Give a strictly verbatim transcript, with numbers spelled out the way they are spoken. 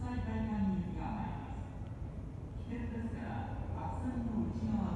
西会館に行きが参ります。起点ですから、白線の内側